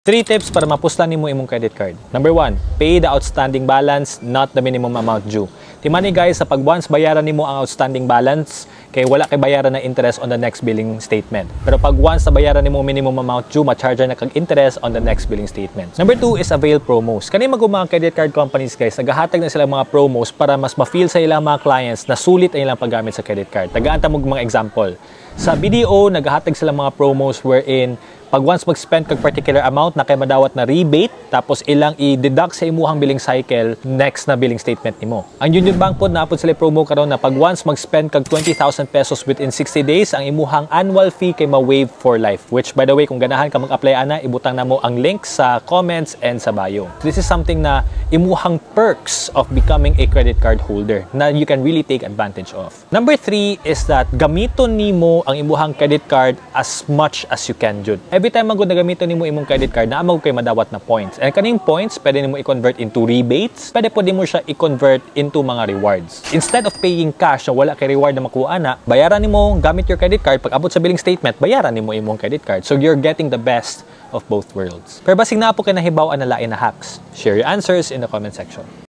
3 tips para mapuslan nimo imong credit card. Number 1, pay the outstanding balance, not the minimum amount due. Timani guys, sa pag once bayaran nimo ang outstanding balance, kay wala kay bayaran na interest on the next billing statement. Pero pag once na bayaran nimo minimum amount due, ma-charge na kag interest on the next billing statement. Number 2 is avail promos. Kani mga credit card companies guys, nagahatag na sila mga promos para mas ma-feel sa ilang mga clients na sulit ang ilang paggamit sa credit card. Tagaan ta mo mga example. Sa BDO, nagahatag sila mga promos wherein pag once mag-spend kag particular amount na kay madawat na rebate, tapos ilang i-deduct sa imuhang billing cycle next na billing statement nimo. Ang Union Bank po naapod sila promo karon na pag once mag-spend kag 20,000 pesos within 60 days, ang imuhang annual fee kay ma-waive for life. Which by the way, kung ganahan ka mag-apply ana, ibutang na mo ang link sa comments and sa bio. This is something na imuhang perks of becoming a credit card holder na you can really take advantage of. Number 3 is that gamiton nimo ang imuhang credit card as much as you can jud. Every time magud nagamiton nimo imong credit card, naa kay madawat na points. And kaning points, pwede nimo i-convert into rebates, pwede mo siya i-convert into mga rewards. Instead of paying cash na wala kay reward na makuha na, bayaran nimo gamit your credit card. Pag abot sa billing statement, bayaran nimo imong credit card. So you're getting the best of both worlds. Pero basig na po kay nahibaw-an na lain na hacks. Share your answers in the comment section.